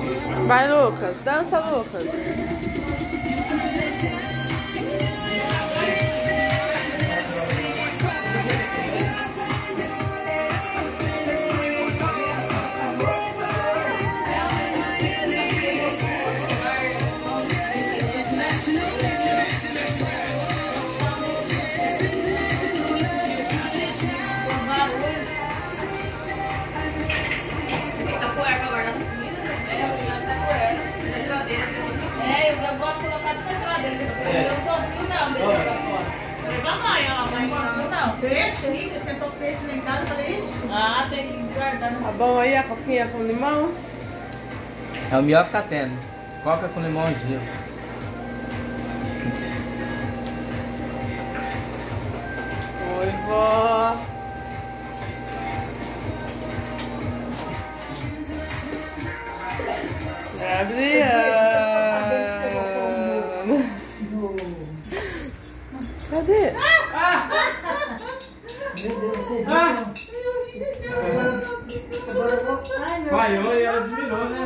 Vai, Lucas. Dança, Lucas. Eu gosto de colocar tudo na geladeira. Eu não confio não, deixa eu fora. Não. Peixe, Rita, esquentou peixe lá em casa, falei. Ah, tem que guardar. Tá bom aí a coquinha com limão? É o melhor que tá tendo. Coca com limão e gelo. Oi, vó. Adriana. Cadê? Meu Deus, você Falhou e ela admirou, né?